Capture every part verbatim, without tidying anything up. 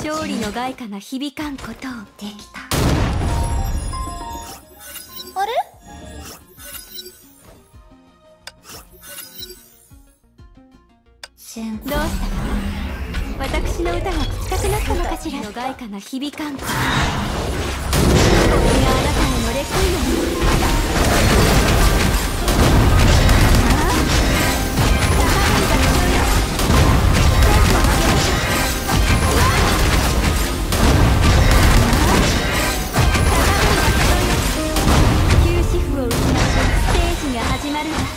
勝利の外貨が響かんことを。できた。 あれ？ どうしたの？私の歌が聞きたくなったのかしら。の外貨が響かんこと。これがあなたの乗れくいのに。始まるわ。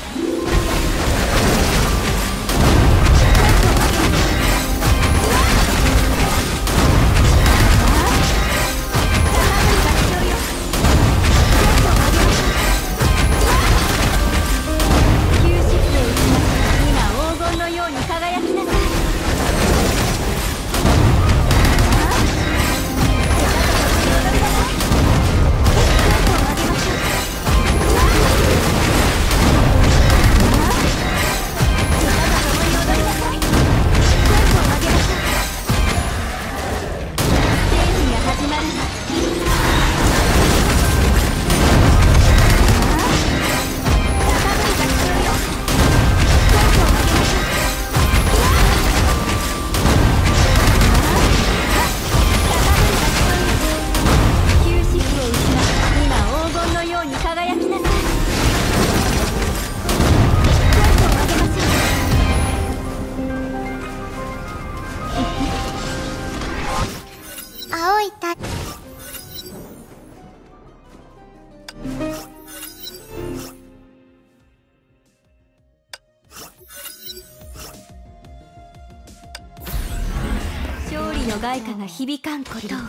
の外貨が響かんことを。ステー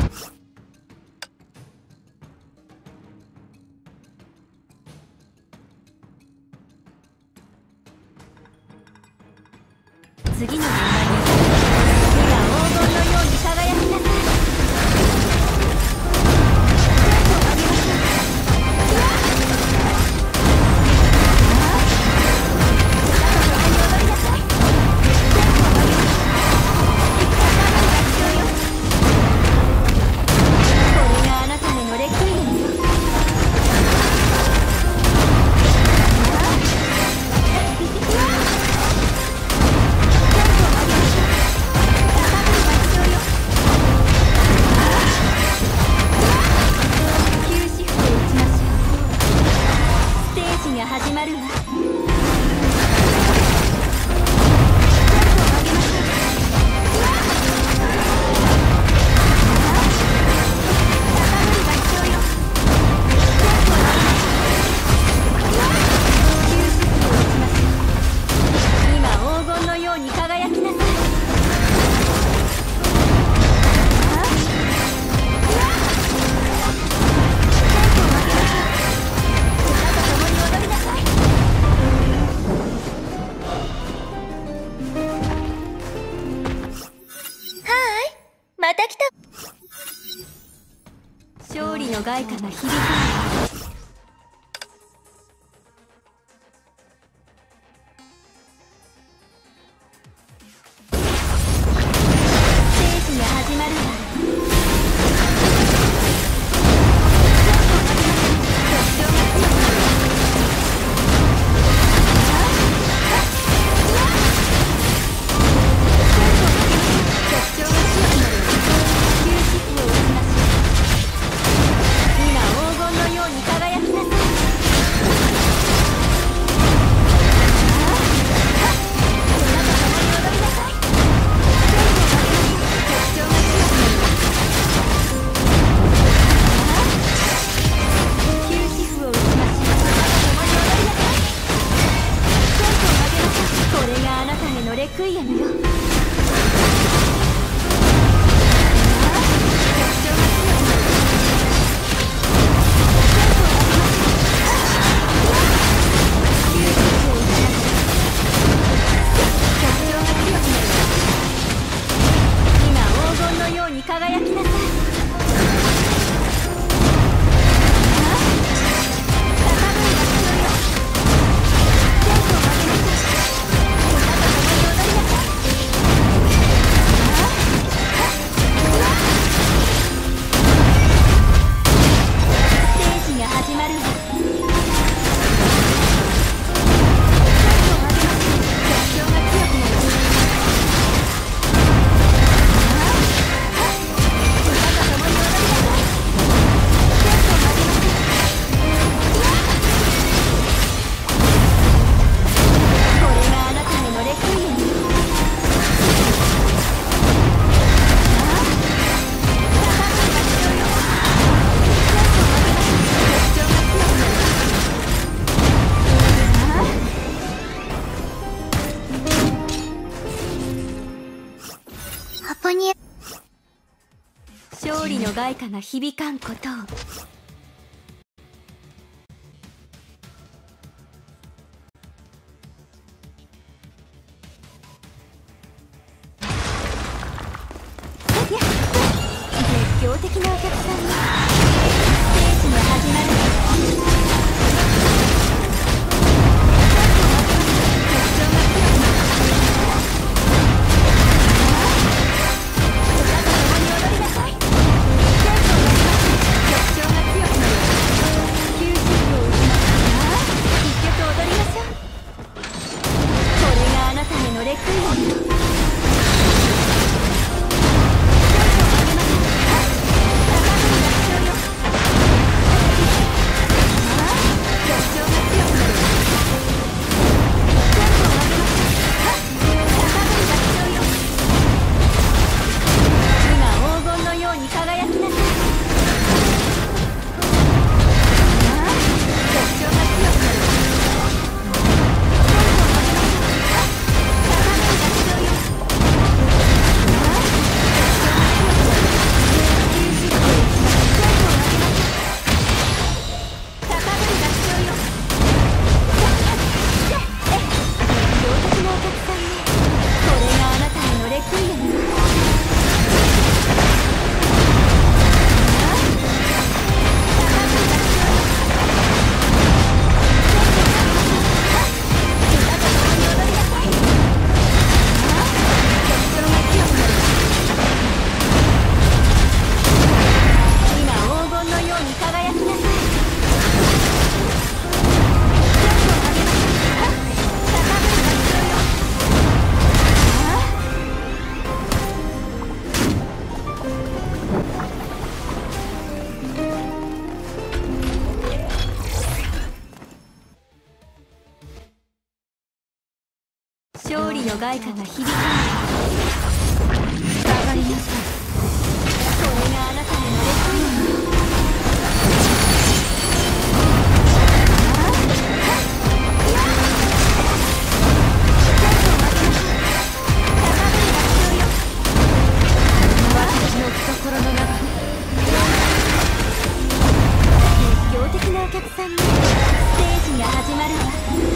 ジ次の現場に今黄金のように輝きなさい。始まるわ。今黄金のように輝きなさい。また来た。勝利の外貨が響く。ステージが始まるわ。今黄金のように輝勝利の外貨が響かんことを。熱狂的なお客さんにステージが始まる。勝利の外貨が響かない。下がりなさい。これがあなたのレクイエム。私の懐の中に熱狂的なお客さんにステージが始まるわ。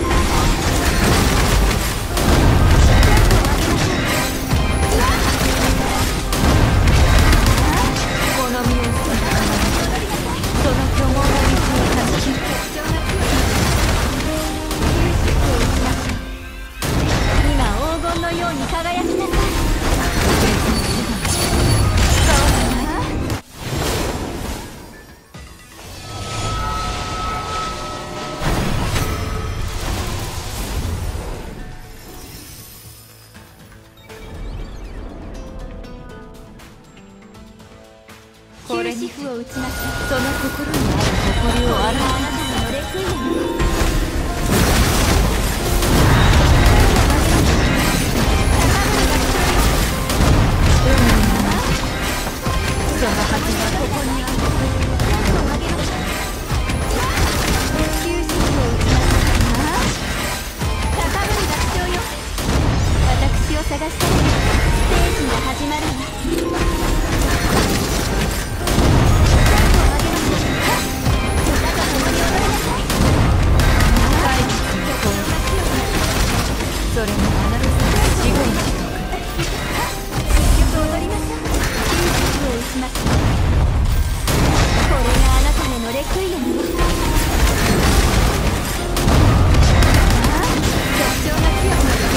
これに負を打ちなさい。その心にある誇りを表すあなたのレクイエム。その価値はここにある。九死負を打ちなさい。高ぶる合唱よ。私を探したらステージが始まるわ。それもあなたの死後にしとく。一曲踊りましょう。九死を打ちます。これがあなたへのレクイエム。曲調が強くなる。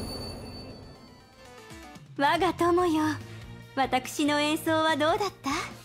我が友よ、私の演奏はどうだった？